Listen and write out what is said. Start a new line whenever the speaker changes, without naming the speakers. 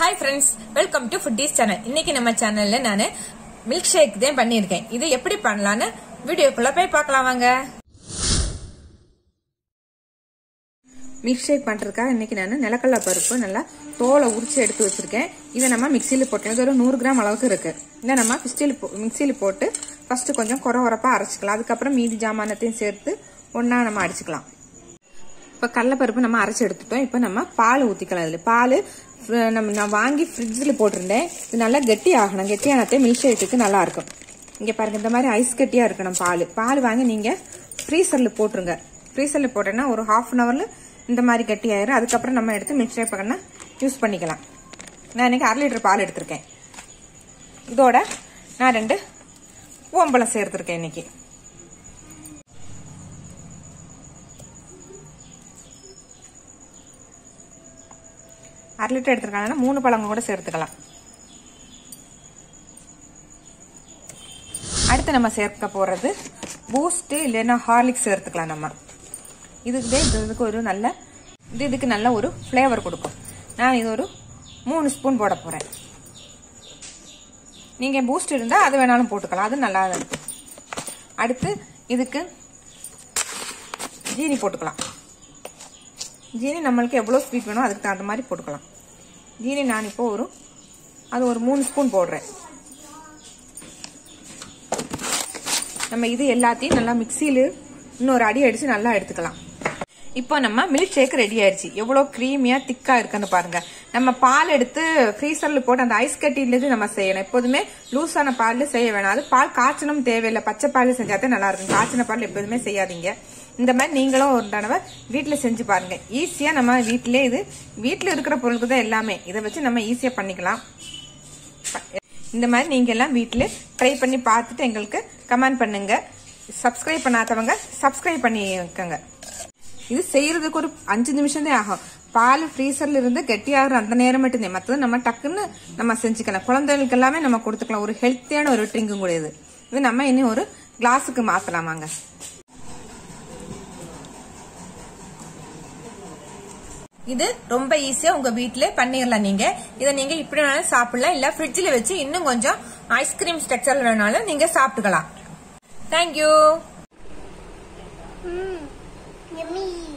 Hi friends, welcome to Foodies channel. இன்னைக்கு நம்ம சேனல்ல நான் மில்க் ஷேக் தான் பண்ணிருக்கேன். இது எப்படி பண்ணலாம்னு வீடியோக்குள்ள போய் பார்க்கலாம் வாங்க. மில்க் ஷேக் பண்றதுக்காக இன்னைக்கு நான் நிலக்கடலை பருப்பு நல்லா தோலை உரிச்சு எடுத்து வச்சிருக்கேன். இத நம்ம மிக்ஸில போட்டோம். இது ஒரு 100 கிராம் அளவுக்கு இருக்கு. இத நம்ம மிக்ஸில போட்டு ஃபர்ஸ்ட் கொஞ்சம் கொரகொரப்பா அரைச்சுக்கலாம். அதுக்கு அப்புறம் மீதி ஜாமானத்தையும் சேர்த்து ஒண்ணா நம்ம அடிச்சுக்கலாம். இப்ப கடலை பருப்பு நம்ம அரைச்சு எடுத்துட்டோம். இப்ப நம்ம பால் ஊத்திக்கலாம். இதுல பால் நான் வாங்கி ஃப்ரிட்ஜில் போட்டிருந்தேன். இது நல்லா கெட்டி ஆகணும். கெட்டியானதே மில்க் ஷேக்குக்கு நல்லா இருக்கும். இங்க பாருங்க, இந்த மாதிரி ஐஸ் கட்டியா இருக்கணும் பால் வாங்கி நீங்க ஃப்ரீசர்ல போட்டுருங்க. ஃப்ரீசர்ல போட்டேன்னா ஒரு ஹாஃப் அன் ஹவர்ல இந்த மாதிரி கட்டி ஆயிரும். அதுக்கப்புறம் நம்ம எடுத்து மில்க் ஷேக் பண்ண யூஸ் பண்ணிக்கலாம். நான் இன்னைக்கு 1/2 லிட்டர் பால் எடுத்திருக்கேன். இதோட நான் 2 பூவம்பழம் சேர்த்திருக்கேன். இன்னைக்கு அரை லிட்டர் எடுத்துருக்காங்கன்னா 3 பழங்க கூட சேர்த்துக்கலாம். அடுத்து நம்ம சேர்க்க போறது பூஸ்ட் இல்லைன்னா ஹார்லிக்ஸ் சேர்த்துக்கலாம். நம்ம இதுக்கு ஒரு நல்ல இதுக்கு நல்ல ஒரு ஃபிளேவர் கொடுக்கும். நான் இது ஒரு 3 ஸ்பூன் போட போறேன். நீங்க பூஸ்ட் இருந்தா அது வேணாலும் போட்டுக்கலாம், அது நல்லா இருக்கும். அடுத்து இதுக்கு ஜீனி போட்டுக்கலாம். ஜீனி நம்மளுக்கு எவ்வளவு ஸ்வீட் வேணும் அதுக்கு தகுந்த மாதிரி போட்டுக்கலாம். ஜீனி நான் இப்போ ஒரு 3 ஸ்பூன் போடுறேன். நம்ம இது எல்லாத்தையும் நல்லா மிக்ஸியில இன்னொரு அடி அடிச்சு நல்லா எடுத்துக்கலாம். இப்போ நம்ம மில்க் ஷேக் ரெடி ஆயிடுச்சு. எவ்வளவு கிரீமியா திக்கா இருக்குன்னு பாருங்க. நம்ம பால் எடுத்து ஃப்ரீசர்ல போட்டு அந்த ஐஸ் கட்டியிலிருந்து நம்ம செய்யணும். எப்போதுமே லூஸான பால்ல செய்ய வேணாம். அது பால் காய்ச்சணும் தேவையில்லை. பச்சை பால் செஞ்சாதான் நல்லா இருக்கும். காய்ச்சின பால் எப்போதுமே செய்யாதீங்க. இந்த மாதிரி நீங்களும் ஒரு தடவை வீட்டுல செஞ்சு பாருங்க. ஈஸியா நம்ம வீட்டுல இருக்கிற பொருளுக்கு தான் எல்லாமே. இதை வச்சு நம்ம ஈஸியா பண்ணிக்கலாம். இந்த மாதிரி நீங்க எல்லாம் வீட்டுல ட்ரை பண்ணி பார்த்துட்டு எங்களுக்கு கமெண்ட் பண்ணுங்க. சப்ஸ்கிரைப் பண்ணாதவங்க சப்ஸ்கிரைப் பண்ணிக்கோங்க. இது செய்யறதுக்கு ஒரு 5 நிமிஷம் தான் ஆகும். பால் ஃப்ரீசர்ல இருந்து கெட்டியாகிற அந்த நேரம் மட்டும்தான். மற்றது நம்ம டக்குன்னு நம்ம செஞ்சுக்கலாம். குழந்தைகளுக்கு எல்லாமே நம்ம கொடுத்துக்கலாம். ஒரு ஹெல்த்தியான ஒரு ட்ரிங்கும் கூட இது நம்ம இன்னும் ஒரு கிளாஸுக்கு மாத்தலாமாங்க. இது ரொம்ப ஈஸியா உங்க வீட்ல பண்ணிடலாம். நீங்க இதை நீங்க இப்படி வேணாலும் சாப்பிடலாம், இல்ல ஃப்ரிட்ஜ்ல வச்சு இன்னும் கொஞ்சம் ஐஸ்கிரீம் ஸ்ட்ரக்சர் வேணாலும் நீங்க சாப்பிட்டுக்கலாம். தேங்க்யூ.
Yummy.